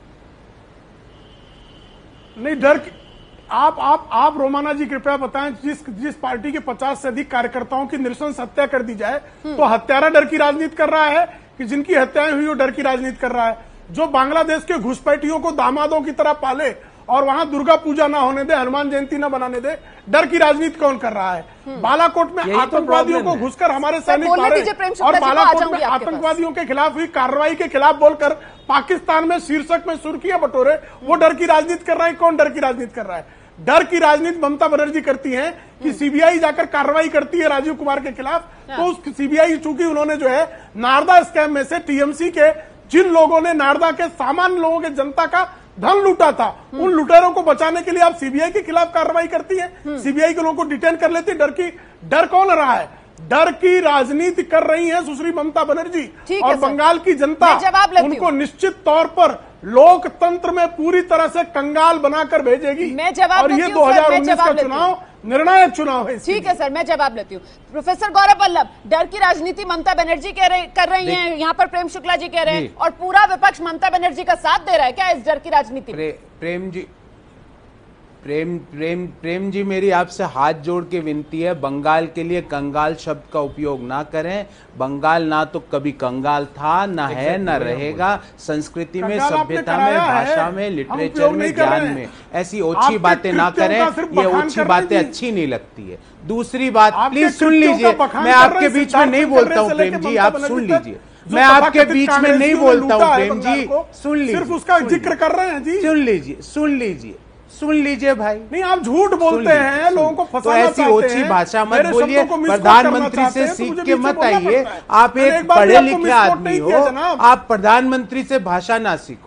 नहीं, डर की आप आप आप रोमाना जी कृपया बताएं, जिस जिस पार्टी के पचास से अधिक कार्यकर्ताओं की नृशंस हत्या कर दी जाए तो हत्यारा डर की राजनीति कर रहा है कि जिनकी हत्याएं हुई वो डर की राजनीति कर रहा है? जो बांग्लादेश के घुसपैठियों को दामादों की तरह पाले और वहां दुर्गा पूजा ना होने दे, हनुमान जयंती ना बनाने दे, डर की राजनीति कौन कर रहा है? बालाकोट में आतंकवादियों को घुसकर हमारे सैनिक मारे और बालाकोट में आतंकवादियों के खिलाफ हुई कार्रवाई के खिलाफ बोलकर पाकिस्तान में शीर्षक में सुर्खियां बटोरे, वो डर की राजनीति कर रहा है? कौन डर की राजनीति कर रहा है? डर की राजनीति ममता बनर्जी करती है कि सीबीआई जाकर कार्रवाई करती है राजीव कुमार के खिलाफ, तो उस सीबीआई चूंकि उन्होंने जो है नारदा स्कैम में से टीएमसी के जिन लोगों ने नारदा के सामान्य लोगों के जनता का धन लूटा था, उन लुटेरों को बचाने के लिए आप सीबीआई के खिलाफ कार्रवाई करती है, सीबीआई के लोगों को डिटेन कर लेती है। डर की डर कौन रहा है? डर की राजनीति कर रही है सुश्री ममता बनर्जी और बंगाल की जनता उनको निश्चित तौर पर लोकतंत्र में पूरी तरह से कंगाल बनाकर भेजेगी। मैं जवाब और ये दो हजार उन्नीस का चुनाव निर्णायक चुनाव है। ठीक है सर, मैं जवाब लेती हूँ। प्रोफेसर गौरव वल्लभ, डर की राजनीति ममता बनर्जी कह रहे कर रही हैं, यहाँ पर प्रेम शुक्ला जी कह रहे हैं और पूरा विपक्ष ममता बनर्जी का साथ दे रहा है क्या इस डर की राजनीति में? प्रेम जी प्रेम प्रेम प्रेम जी मेरी आपसे हाथ जोड़ के विनती है, बंगाल के लिए कंगाल शब्द का उपयोग ना करें। बंगाल ना तो कभी कंगाल था, ना है, ना रहेगा। संस्कृति में, सभ्यता में, भाषा में, लिटरेचर में, ज्ञान में ऐसी ओछी बातें ना करें। ये ओछी बातें अच्छी नहीं लगती है। दूसरी बात, प्लीज सुन लीजिए, मैं आपके बीच में नहीं बोलता हूँ प्रेम जी, आप सुन लीजिए। मैं आपके बीच में नहीं बोलता हूँ प्रेम जी, सुन लीजिए, सिर्फ उसका जिक्र कर रहे हैं जी। सुन लीजिए, सुन लीजिए, सुन लीजिए भाई। नहीं, आप झूठ बोलते हैं, लोगों को फंसाना तो ऐसी ओछी भाषा मत बोलिए। प्रधानमंत्री से सीख के मत आइए। आप एक पढ़े लिखे आदमी हो, आप प्रधानमंत्री से भाषा ना सीखो।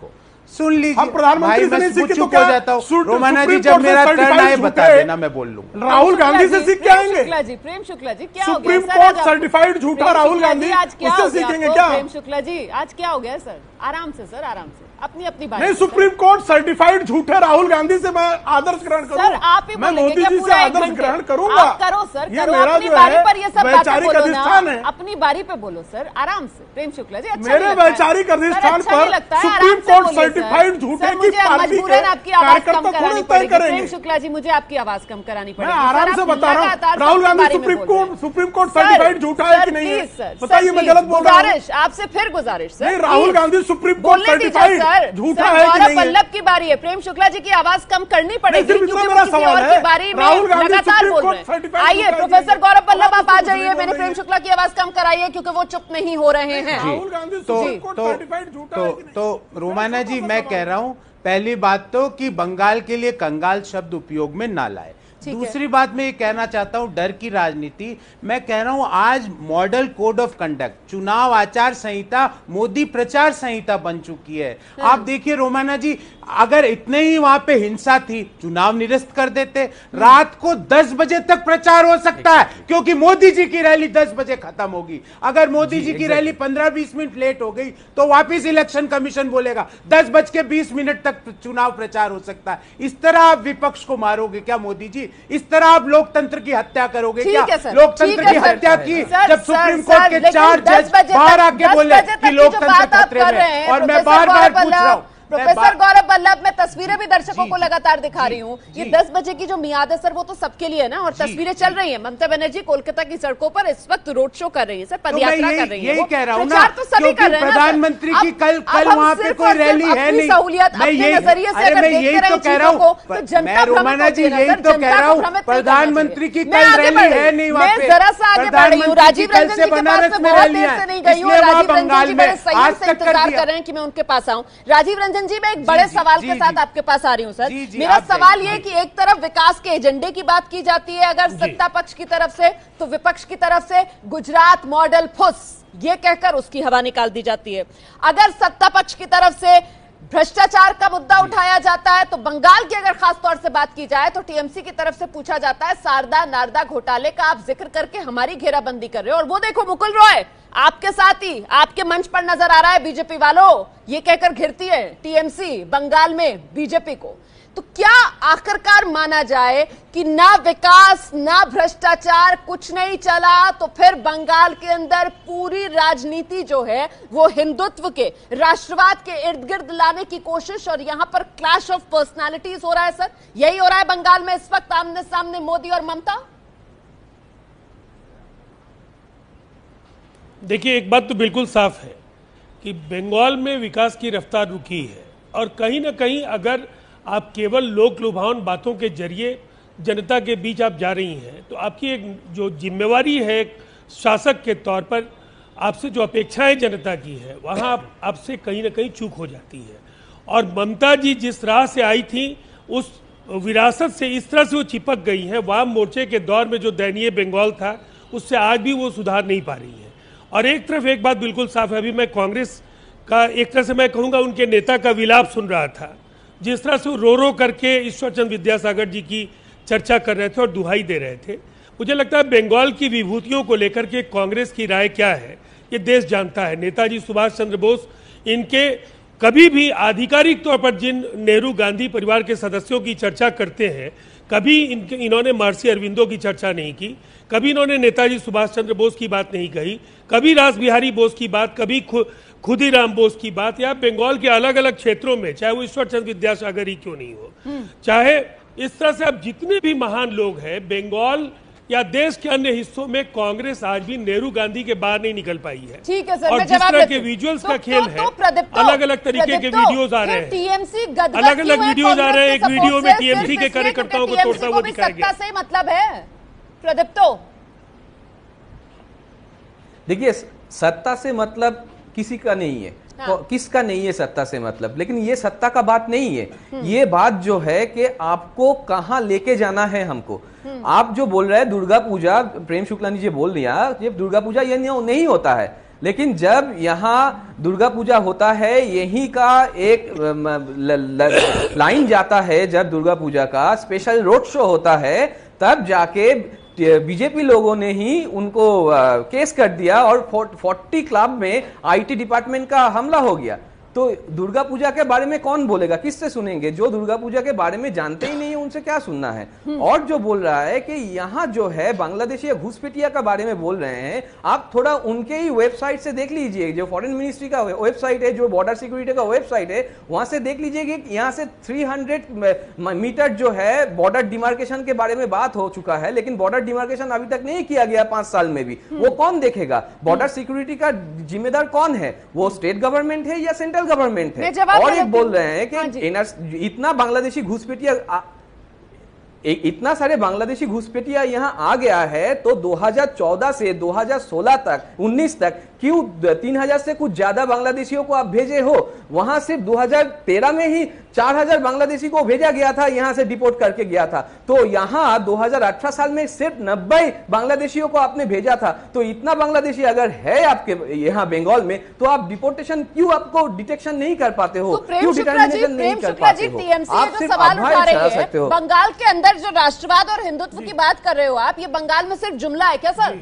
सुन लीजिए, हम प्रधानमंत्री से नहीं सीखे तो क्या हो जाता हूँ। सुट- रोमाना जी सुप्रीम जब कोर्ट से मेरा टर्न सर्टिफाइड आए बता झूठे देना, मैं बोल लूंगा। राहुल गांधी से सीख के प्रेम आएंगे। शुक्ला जी, प्रेम शुक्ला जी क्या हो गया सुप्रीम सर? कोर्ट आज आप- सर्टिफाइड झूठा प्रेम राहुल शुक्ला गांधी, जी, आज क्या उससे हो गया सीखेंगे आपको? क्या? प्रेम शुक्ला जी आज क्या हो गया सर? आराम से सर, आराम से, अपनी अपनी बात। नहीं, सुप्रीम कोर्ट सर्टिफाइड झूठे राहुल गांधी से मैं आदर्श ग्रहण करूं। सर आप ही मैं बोलेंगे मोदी क्या जी से पूरा एक आदर्श घंटे? ग्रहण करूंगा। आप करो सर, ये करो, मेरा अपनी जो बारी है पर ये सब बातें वैचारिक बोलो अधिष्ठान ना, है। अपनी बारी पे बोलो सर, आराम से। प्रेम शुक्ला जी, अच्छा मेरे नहीं लगता है? वैचारिक सर, अधिष्ठान अच्छा पर नहीं लगता है? सुप्रीम आराम से कोर्ट बोलिए, सर। सर्टिफाइड झूठे सर, की मुझे पार्टी मजबूरन के आपकी आवाज कम कार्यकर्ता करानी थोड़ी तय पड़ेगी। करेंगे। प्रेम शुक्ला जी, मुझे आपकी आवाज कम करानी मैं पड़ेगी। आराम सर, से आप बता रहा लगातार हूँ, राहुल सबके गांधी बारे में सुप्रीम बोल रहे हैं। Court supreme court sir, certified झूठा है सर, कि नहीं है? प्लीज सर, बताइए, सर, मैं प्लीज, गलत बोल रहा हूँ? गुजारिश आपसे, फिर गुजारिश सर, नहीं, Rahul please. Gandhi supreme court बोलने दीजिए सर्टिफाइड सर, झूठा सर, है कि गौरव नहीं है? पल्लव की बारी है। प्रेम शुक्ला जी की आवाज कम करनी पड़ेगी सिर्फ इतना क्योंकि मेरा वो किसी सवाल और है। की बारी में राहुल गांधी लगातार सुप्रीम बोल कोर्ट रहे हैं। सर्टिफाइड आइए झूठा है प्रोफेसर कि गौरव पल्लव, नहीं? आप आ जाइए। बोल मैंने रही प्रेम है। शुक्ला की आवाज कम कराइए क्योंकि वो चुप नहीं हो रहे हैं। राहुल गांधी तो सुप्रीम कोर्ट तो सर्टिफाइड झूठा तो है कि नहीं? तो रोमाना जी, मैं कह रहा हूं, पहली बात तो कि बंगाल के लिए कंगाल शब्द उपयोग में ना लाए। दूसरी बात मैं ये कहना चाहता हूं, डर की राजनीति। मैं कह रहा हूं आज मॉडल कोड ऑफ कंडक्ट, चुनाव आचार संहिता मोदी प्रचार संहिता बन चुकी है। आप देखिए रोमाना जी, अगर इतने ही वहां पे हिंसा थी, चुनाव निरस्त कर देते। रात को दस बजे तक प्रचार हो सकता है क्योंकि मोदी जी की रैली दस बजे खत्म होगी। अगर मोदी जी, जी की रैली पंद्रह बीस मिनट लेट हो गई तो वापिस इलेक्शन कमीशन बोलेगा दस बज के बीस मिनट तक चुनाव प्रचार हो सकता है। इस तरह आप विपक्ष को मारोगे क्या मोदी जी? इस तरह आप लोकतंत्र की हत्या करोगे क्या? लोकतंत्र की हत्या की जब सुप्रीम कोर्ट के चार जज बाहर आके बोले कि लोकतंत्र खतरे में, और मैं बार बार पूछ रहा हूं। प्रोफेसर गौरव पल्लव, मैं तस्वीरें भी दर्शकों को लगातार दिखा रही हूँ। ये दस बजे की जो मियाद है सर, वो तो सबके लिए है ना, और तस्वीरें चल रही हैं। ममता बनर्जी कोलकाता की सड़कों पर इस वक्त रोड शो कर रही है सर, पदयात्रा कर रही है। यही कह रहा हूँ ना, प्रचार तो सभी कर रहे हैं ना सर। प्रधानमंत्री की कल अब- कल अब हम वहाँ पे सिर्फ कोई और सिर्फ रैली है अपनी नहीं। सहूलियत, मैं अपने यही- नजरिए से अरे अगर मैं देखते यही रहे तो कह रहा चीजों को, हूँ, तो जनता मैं रोमाना भ्रमित जी होती है यही ना सर, तो कह जनता रहा को हूँ, भ्रमित नहीं करना प्रधानमंत्री की चाहिए। मैं कल आगे रैली बढ़ रही है हूँ। नहीं वहाँ मैं पे। जरा सा आगे बढ़ रही हूँ। राजीव कल रंजन से जी के पास बनारस में में बहुत रैली देर है, से नहीं गई हूँ। इसलिए वहाँ राजीव रंजन बंगाल जी में बड़े संयम आज से तक कर इंतजार दिया। कर रहे हैं कि मैं उनके पास आऊं। राजीव रंजन जी, मैं एक बड़े जी, सवाल जी, के जी, साथ जी। आपके पास आ रही हूँ सर। जी, जी, मेरा आप सवाल जाइए। ये कि एक तरफ विकास के एजेंडे की बात की जाती है अगर सत्ता पक्ष की तरफ से, तो विपक्ष की तरफ से गुजरात मॉडल फुस ये कहकर उसकी हवा निकाल दी जाती है। अगर सत्ता पक्ष की तरफ से भ्रष्टाचार का मुद्दा उठाया जाता है, तो बंगाल की अगर खास तौर से बात की जाए तो टीएमसी की तरफ से पूछा जाता है शारदा नारदा घोटाले का आप जिक्र करके हमारी घेराबंदी कर रहे हो। और वो देखो मुकुल रॉय आपके साथ ही आपके मंच पर नजर आ रहा है, बीजेपी वालों ये कहकर घिरती है टीएमसी बंगाल में बीजेपी को। तो क्या आखिरकार माना जाए कि ना विकास ना भ्रष्टाचार, कुछ नहीं चला, तो फिर बंगाल के अंदर पूरी राजनीति जो है वो हिंदुत्व के, राष्ट्रवाद के इर्द गिर्द लाने की कोशिश, और यहां पर क्लैश ऑफ पर्सनालिटीज हो रहा है सर? यही हो रहा है बंगाल में इस वक्त, आमने सामने मोदी और ममता? देखिए, एक बात तो बिल्कुल साफ है कि बंगाल में विकास की रफ्तार रुकी है, और कहीं ना कहीं अगर आप केवल लोक लुभावन बातों के जरिए जनता के बीच आप जा रही हैं, तो आपकी एक जो जिम्मेवारी है एक शासक के तौर पर, आपसे जो अपेक्षाएं जनता की है, वहाँ आप आपसे कहीं ना कहीं चूक हो जाती है। और ममता जी जिस राह से आई थी, उस विरासत से इस तरह से वो चिपक गई हैं। वाम मोर्चे के दौर में जो दयनीय बंगाल था, उससे आज भी वो सुधार नहीं पा रही है। और एक तरफ एक बात बिल्कुल साफ है, अभी मैं कांग्रेस का एक तरह से मैं कहूँगा उनके नेता का विलाप सुन रहा था, जिस तरह से वो रो रो करके ईश्वर चंद्र विद्यासागर जी की चर्चा कर रहे थे और दुहाई दे रहे थे। मुझे लगता है बंगाल की विभूतियों को लेकर के कांग्रेस की राय क्या है ये देश जानता है। नेताजी सुभाष चंद्र बोस, इनके कभी भी आधिकारिक तौर पर जिन नेहरू गांधी परिवार के सदस्यों की चर्चा करते हैं, कभी इनके इन्होंने महर्षि अरविंदो की चर्चा नहीं की, कभी इन्होंने नेताजी सुभाष चंद्र बोस की बात नहीं कही, कभी रास बिहारी बोस की बात, कभी खु, खुदीराम बोस की बात, या बंगाल के अलग अलग क्षेत्रों में, चाहे वो ईश्वर चंद्र विद्यासागर ही क्यों नहीं हो, चाहे इस तरह से अब जितने भी महान लोग हैं, बंगाल या देश के अन्य हिस्सों में कांग्रेस आज भी नेहरू गांधी के बाहर नहीं निकल पाई है। ठीक है सर, और मैं जिस जवाब तरह देती के हूं। विजुअल्स तो, का खेल तो, है, तो अलग अलग तरीके के वीडियोस आ रहे हैं, टीएमसी गदगद अलग अलग क्यों है वीडियोस आ रहे हैं। एक कांग्रेस वीडियो में सपोर्ट से? टीएमसी सिर्फ के इसलिए कार्यकर्ताओं को क्योंकि तोड़ता हुआ टीएमसी को भी दिखाया गया। सत्ता से ही मतलब है प्रदीप्तो। देखिए, सत्ता से मतलब किसी का नहीं है, हाँ। तो किसका नहीं है सत्ता से मतलब, लेकिन ये सत्ता का बात नहीं है। ये बात जो है कि आपको कहां लेके जाना है हमको। आप जो बोल रहे हैं दुर्गा पूजा, प्रेम शुक्ला जी बोल दिया, ये दुर्गा पूजा ये नहीं होता है। लेकिन जब यहाँ दुर्गा पूजा होता है, यहीं का एक ल, ल, लाइन जाता है, जब दुर्गा पूजा का स्पेशल रोड शो होता है, तब जाके बीजेपी लोगों ने ही उनको केस कर दिया और चालीस क्लब में आईटी डिपार्टमेंट का हमला हो गया। तो दुर्गा पूजा के बारे में कौन बोलेगा, किससे सुनेंगे? जो दुर्गा पूजा के बारे में जानते ही नहीं है उनसे क्या सुनना है। और जो बोल रहा है कि यहाँ जो है बांग्लादेशी घुसपैठिया का बारे में बोल रहे हैं, आप थोड़ा उनके ही वेबसाइट से देख लीजिए, जो फॉरेन मिनिस्ट्री का वेबसाइट है, जो बॉर्डर सिक्योरिटी का वेबसाइट है, वहां से देख लीजिए कि यहाँ से तीन सौ मीटर जो है बॉर्डर डिमार्केशन के बारे में बात हो चुका है, लेकिन बॉर्डर डिमार्केशन अभी तक नहीं किया गया पांच साल में भी। वो कौन देखेगा? बॉर्डर सिक्योरिटी का जिम्मेदार कौन है? वो स्टेट गवर्नमेंट है या सेंट्रल गवर्नमेंट है? और ये बोल रहे हैं कि इतना बांग्लादेशी घुसपैठिया, इतना सारे बांग्लादेशी घुसपैठिया यहाँ आ गया है, तो दो हज़ार चौदह से दो हज़ार सोलह तक उन्नीस तक क्यों तीन हजार से कुछ ज्यादा बांग्लादेशियों को आप भेजे हो? वहां सिर्फ दो हज़ार तेरह में ही चार हजार बांग्लादेशी को भेजा गया था, यहां से डिपोर्ट करके गया था। तो यहाँ दो हज़ार अठारह साल में सिर्फ नब्बे बांग्लादेशियों को आपने भेजा था। तो इतना बांग्लादेशी अगर है आपके यहाँ बंगाल में, तो आप डिपोर्टेशन क्यों आपको डिटेक्शन नहीं कर पाते हो? क्यों डिटर्मिनेशन नहीं कर पाते हो? आप सिर्फ आभार चढ़ा सकते हो। बंगाल के अंदर जो राष्ट्रवाद और हिंदुत्व की बात कर रहे हो आप, ये बंगाल में सिर्फ जुमला है क्या सर?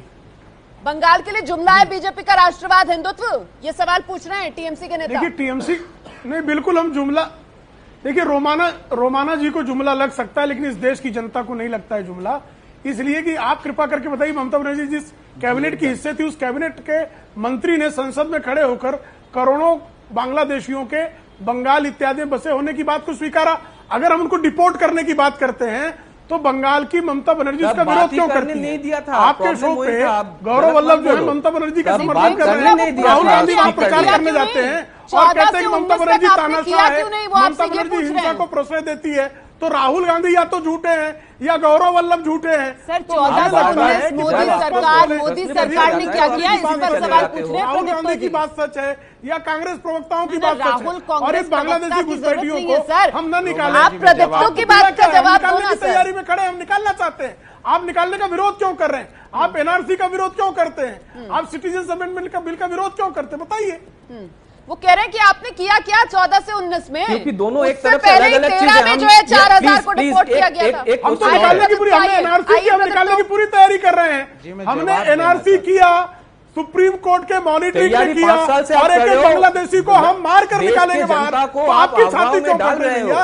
बंगाल के लिए जुमला है बीजेपी का राष्ट्रवाद हिंदुत्व? ये सवाल पूछ रहे हैं टीएमसी के नेता। देखिए टीएमसी नहीं, बिल्कुल हम जुमला, देखिए रोमाना रोमाना जी को जुमला लग सकता है, लेकिन इस देश की जनता को नहीं लगता है जुमला। इसलिए कि आप कृपा करके बताइए, ममता बनर्जी जिस कैबिनेट की हिस्से थी, उस कैबिनेट के मंत्री ने संसद में खड़े होकर करोड़ों बांग्लादेशियों के बंगाल इत्यादि में बसे होने की बात को स्वीकारा। अगर हम उनको डिपोर्ट करने की बात करते हैं तो बंगाल की ममता बनर्जी उसका विरोध क्यों करती है? नहीं दिया था आपके शो पे गौरव वल्लभ जो है ममता बनर्जी का समर्थन कर रहे हैं, राहुल गांधी वहां प्रचार करने जाते हैं और कहते हैं कि ममता बनर्जी तानाशाह है, ममता बनर्जी हिंसा को प्रश्रय देती है। तो राहुल गांधी या तो झूठे हैं या गौरव वल्लभ झूठे हैं। सर चौदह से उन्नीस मोदी सरकार मोदी सरकार ने क्या किया, इस पर सवाल पूछ रहे हैं। राहुल गांधी की बात सच है या कांग्रेस प्रवक्ताओं की बात सच है? और इस बांग्लादेशी घुसपैठियों को हम न निकालें। आप प्रवक्ताओं की बात का जवाब दो ना सर। तैयारी में खड़े, हम निकालना चाहते हैं। आप निकालने का विरोध क्यों कर रहे हैं? आप एनआरसी का विरोध क्यों करते हैं? आप सिटीजन अमेंडमेंट का बिल का विरोध क्यों करते हैं? बताइए। वो कह रहे हैं कि आपने किया क्या चौदह से उन्नीस में? क्योंकि दोनों एक तरफ से अलग-अलग चीजें में जो है चार हजार को डिपोर्ट किया गया था। हम तो निकालने की पूरी हमने एनआरसी की हम निकालने की पूरी तैयारी कर रहे हैं। हमने एनआरसी किया, सुप्रीम कोर्ट के मॉनिटरिंग में किया और एक बांग्लादेशी को हम मार कर निकालेंगे बाहर। आपकी छाती क्यों काट रहे हैं?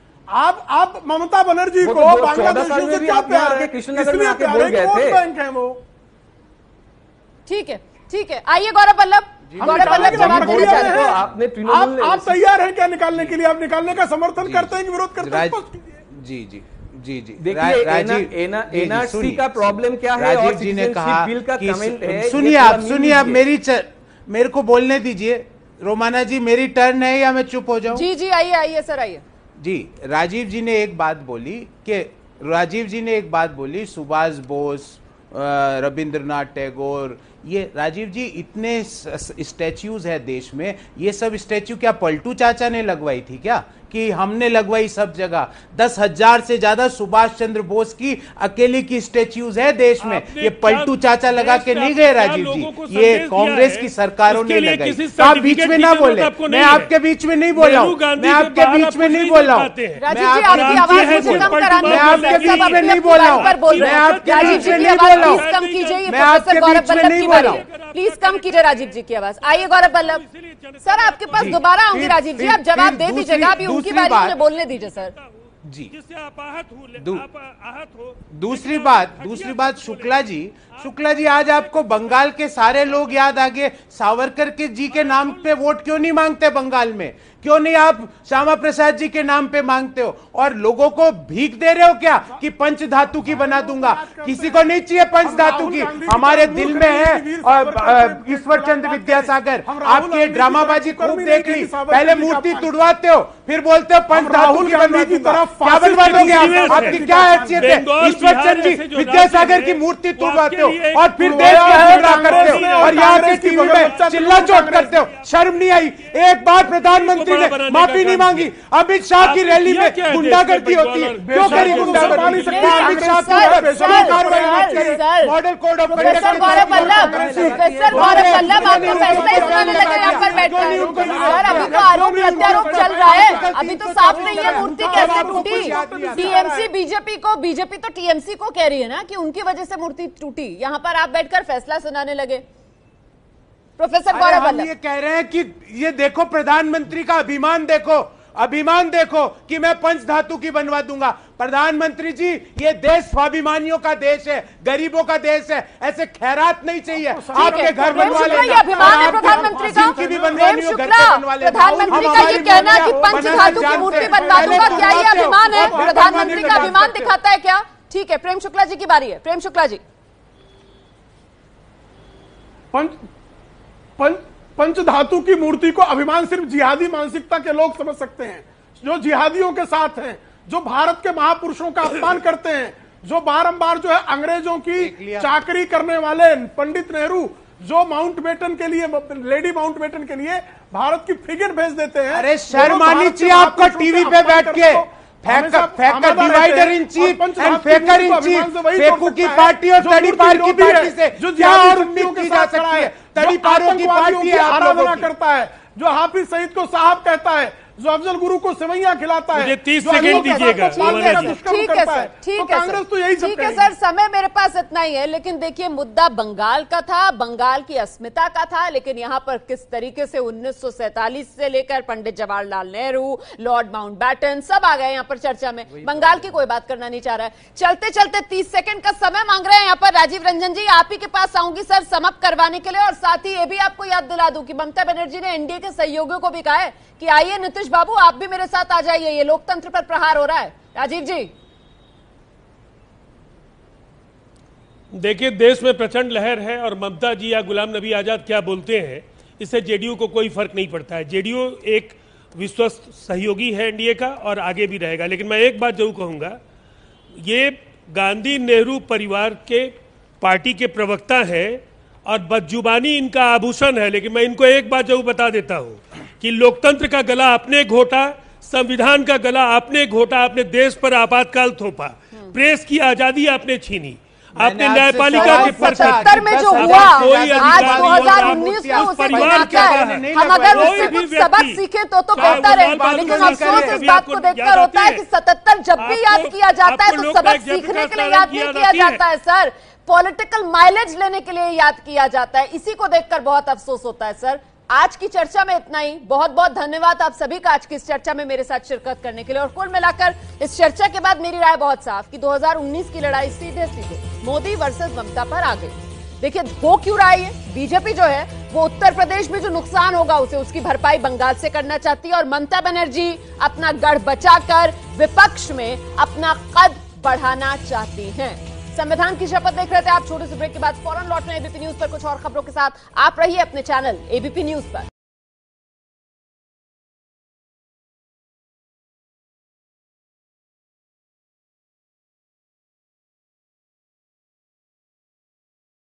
आप आप ममता बनर्जी को बांग्लादेशियों से क्या प्यार है? किसलिए प्यार है? वोट बैंक है वो। ठीक है, ठीक है, आइए गौरव वल्लभ। गौरव वल्लभ जवाब देना चाहते हैं। आपने आप आप तैयार हैं क्या निकालने के लिए? आप निकालने का समर्थन करते हैं कि विरोध करते हैं? जी जी जी जी देखिए एनआरसी का प्रॉब्लम क्या है? राजीव जी ने कहा बिल का कमेंट है। सुनिए आप सुनिए आप मेरी चर, मेरे को बोलने दीजिए। रोमाना जी मेरी टर्न है या मैं चुप हो जाऊं? जी जी आइए आइए सर आइए। जी राजीव जी ने एक बात बोली कि राजीव जी ने एक बात बोली सुभाष बोस, रविंद्रनाथ टैगोर, ये राजीव जी इतने स्टैच्यूज है देश में, ये सब स्टैच्यू क्या पलटू चाचा ने लगवाई थी क्या कि हमने लगवाई सब जगह? दस हजार से ज्यादा सुभाष चंद्र बोस की अकेले की स्टैच्यूज है देश में। ये पलटू चाचा लगा के नहीं गए राजीव जी, ये कांग्रेस की सरकारों ने लगाई। आप बीच में ना बोले, मैं आपके बीच में नहीं बोला हूँ, मैं आपके बीच में नहीं बोला हूँ, मैं आपके बीच में नहीं बोला हूँ, मैं आपके बीच में नहीं बोला हूँ, मैं आपके बीच में नहीं बोला हूँ, मैं आपके बीच में नहीं बोला हूँ। प्लीज कम कीजिए राजीव जी की आवाज। आइए गौरव वल्लभ सर, आपके पास दोबारा आऊंगी। राजीव जी आप जवाब दे दीजिएगा, अभी उनकी बारी, मुझे बोलने दीजिए सर। जी जिससे आप आहत हो, दू, आप आहत हो। दूसरी बात दूसरी बात शुक्ला जी शुक्ला जी आज आपको बंगाल के सारे लोग याद आ गए। सावरकर के जी के नाम पे वोट क्यों नहीं मांगते बंगाल में? क्यों नहीं आप श्यामा प्रसाद जी के नाम पे मांगते हो? और लोगों को भीख दे रहे हो क्या कि पंच धातु की बना दूंगा? किसी को नहीं चाहिए पंच धातु की, हमारे दिल में है। और ईश्वर चंद्र विद्यासागर, आपकी ड्रामाबाजी खूब देख ली। पहले मूर्ति तुड़वाते हो, फिर बोलते हो पंच धातु की बना दूंगा। क्या बनवा दोगे आप? आपकी क्या हैसियत है? ईश्वर चंद जी विद्यासागर की मूर्ति तुड़वाते हो और फिर देश का झगड़ा करते हो और यहाँ के टीवी में चिल्ला चोट करते हो। शर्म नहीं आई? एक बार प्रधानमंत्री ने माफी नहीं मांगी। अमित शाह की रैली में गुंडागर्दी होती है, क्यों करी गुंडागर्दी? अमित शाह की कार्रवाई, model code of professor Gaurav Vallabh, professor Gaurav Vallabh आपको फैसला ही सुनाने लगे यहाँ पर बैठकर। सर अभी तो आरोप प्रत्यारोप चल रहा है, अभी तो साफ नहीं है मूर्ति कैसे टूटी। टीएमसी बीजेपी को, बीजेपी तो टीएमसी को कह रही है ना कि उनकी वजह से मूर्ति टूटी, यहाँ पर आप बैठकर फैसला सुनाने लगे। प्रोफेसर गौरव वल्लभ ये कह रहे हैं कि ये देखो प्रधानमंत्री का अभिमान देखो, अभिमान देखो कि मैं पंच धातु की बनवा दूंगा। प्रधानमंत्री जी ये देश स्वाभिमानियों का देश है, गरीबों का देश है, ऐसे खैरात नहीं चाहिए। आपके घर बनवा लेना, अभिमान है प्रधानमंत्री का। जिनकी भी बनवानी हो घर पे बनवा लेना। प्रधानमंत्री का ये कहना कि पंच धातु की मूर्ति बनवा दूंगा, क्या ये अभिमान है? प्रधानमंत्री का अभिमान दिखाता है क्या? ठीक है, प्रेम शुक्ला जी की बारी है। प्रेम शुक्ला जी। पंच पंच पंच धातु की मूर्ति को अभिमान सिर्फ जिहादी मानसिकता के लोग समझ सकते हैं, जो जिहादियों के साथ हैं, जो भारत के महापुरुषों का अपमान करते हैं, जो बारंबार जो है अंग्रेजों की चाकरी करने वाले पंडित नेहरू, जो माउंटबेटन के लिए, लेडी माउंटबेटन के लिए भारत की फ्रिगेट भेज देते हैं। अरे शर्म आनी चाहिए आपको टीवी पे बैठ के। Faker divider in chief and faker in chief, फेकू की पार्टी और तड़ी पार की पार्टी से क्या और उम्मीद की जा सकती है? तड़ी पारों की पार्टी आराधना करता है, जो हाफिज सईद को साहब कहता है, जो अफजल गुरु को सेवैयां खिलाता है। मुझे तीस सेकंड दीजिएगा। ठीक है सर, ठीक है सर, तो यही ठीक है सर, समय मेरे पास इतना ही है। लेकिन देखिए मुद्दा बंगाल का था, बंगाल की अस्मिता का था, लेकिन यहाँ पर किस तरीके से उन्नीस सौ सैतालीस से लेकर पंडित जवाहरलाल नेहरू, लॉर्ड माउंटबेटन सब आ गए यहाँ पर चर्चा में। बंगाल की कोई बात करना नहीं चाह रहा है। चलते चलते तीस सेकंड का समय मांग रहे हैं यहाँ पर राजीव रंजन जी, आप ही के पास आऊंगी सर समाप्त करवाने के लिए। और साथ ही ये भी आपको याद दिला दूं कि ममता बनर्जी ने एनडीए के सहयोगियों को भी कहा है कि आइए नीतीश बाबू आप भी मेरे साथ आ जाइए, ये लोकतंत्र पर प्रहार हो रहा है। राजीव जी। देखिए देश में प्रचंड लहर है और ममता जी या गुलाम नबी आजाद क्या बोलते हैं इससे जेडीयू को कोई फर्क नहीं पड़ता है। जेडीयू एक विश्वस्त सहयोगी है एनडीए का और आगे भी रहेगा। लेकिन मैं एक बात जरूर कहूंगा, ये गांधी नेहरू परिवार के पार्टी के प्रवक्ता हैं और बदजुबानी इनका आभूषण है। लेकिन मैं इनको एक बात जरूर बता देता हूं कि लोकतंत्र का गला आपने घोटा, संविधान का गला आपने घोटा, आपने देश पर आपातकाल थोपा, प्रेस की आजादी आपने छीनी, आपने न्यायपालिका के सतहत्तर में जो हुआ आज दो हज़ार उन्नीस में उसे बनाता है। हम अगर उससे कुछ सबक सीखे तो तो बेहतर है। लेकिन अफसोस इस बात को देखकर होता है कि सतहत्तर जब भी याद किया जाता है तो सबक सीखने के लिए याद नहीं किया जाता है सर, पॉलिटिकल माइलेज लेने के लिए याद किया जाता है। इसी को देखकर बहुत अफसोस होता है सर। आज की चर्चा में इतना ही। बहुत बहुत धन्यवाद आप सभी का आज की इस चर्चा में मेरे साथ शिरकत करने के लिए। और कुल मिलाकर इस चर्चा के बाद मेरी राय बहुत साफ कि दो हज़ार उन्नीस की लड़ाई सीधे सीधे मोदी वर्सेस ममता पर आ गई। देखिए हो क्यों रहा है, बीजेपी जो है वो उत्तर प्रदेश में जो नुकसान होगा उसे उसकी भरपाई बंगाल से करना चाहती है और ममता बनर्जी अपना गढ़ बचाकर विपक्ष में अपना कद बढ़ाना चाहती हैं। संविधान की शपथ देख रहे थे आप। छोटे से ब्रेक के बाद फौरन लौट रहे हैं एबीपी न्यूज पर कुछ और खबरों के साथ। आप रहिए अपने चैनल एबीपी न्यूज पर।